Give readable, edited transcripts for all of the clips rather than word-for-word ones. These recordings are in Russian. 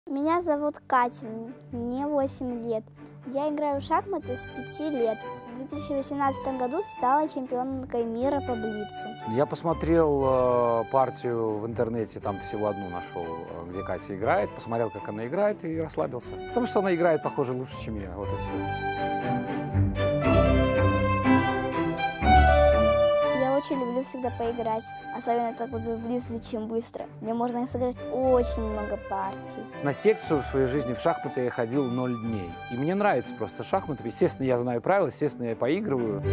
Меня зовут Катя, мне 8 лет. Я играю в шахматы с 5 лет. В 2018 году стала чемпионкой мира по блицу. Я посмотрел партию в интернете, там всего одну нашел, где Катя играет. Посмотрел, как она играет, и расслабился. Потому что она играет, похоже, лучше, чем я. Вот и все. Я очень люблю всегда поиграть, особенно так вот в блиц зачем быстро. Мне можно сыграть очень много партий. На секцию в своей жизни в шахматы я ходил 0 дней. И мне нравится просто шахматы. Естественно, я знаю правила, естественно, я поигрываю.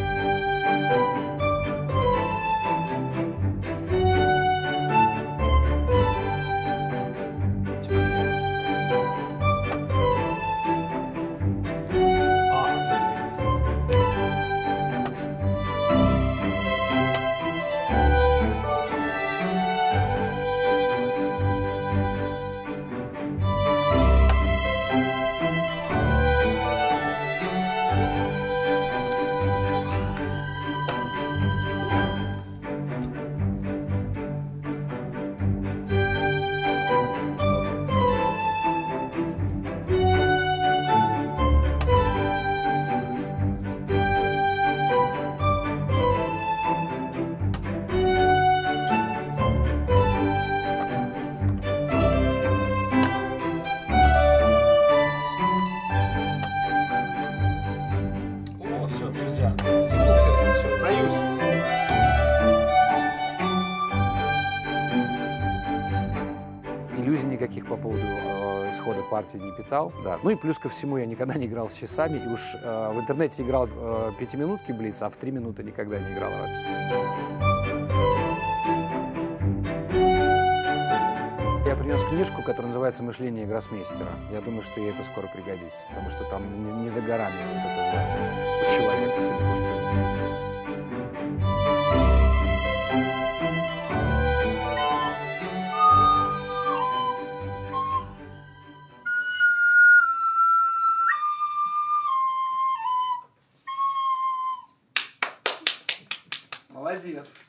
Все, нельзя. Все, сдаюсь. Иллюзий никаких по поводу исхода партии не питал. Да. Ну и плюс ко всему я никогда не играл с часами. И уж в интернете играл 5-минутки блиц, а в 3 минуты никогда не играл раньше. Я принес книжку, которая называется «Мышление гроссмейстера». Я думаю, что ей это скоро пригодится, потому что там не за горами вот это звание у человека, судя по всему. Молодец.